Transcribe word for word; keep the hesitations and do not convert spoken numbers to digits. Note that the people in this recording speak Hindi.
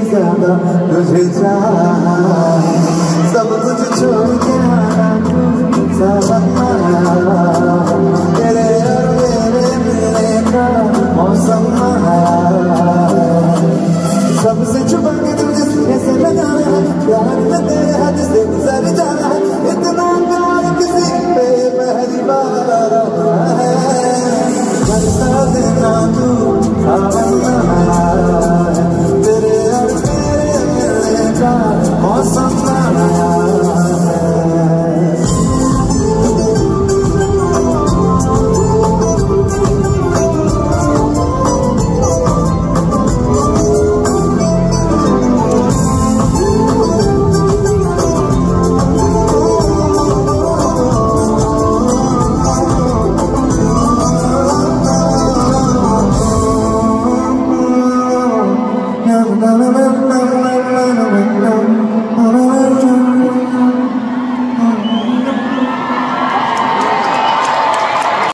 ज्यादा तुझे चाहा, सब कुछ छोड़ के आना तू सावन आया, तेरे और मेरे मिलने का मौसम आया, सबसे छुपा के तुझे कैसे लगाना है, प्यार में तेरे हद से गुजर जाना है, इतना प्यार किसी पे पहली बार है, बरसा देना तू सावन आया, तेरे और मेरे मिलने का मौसम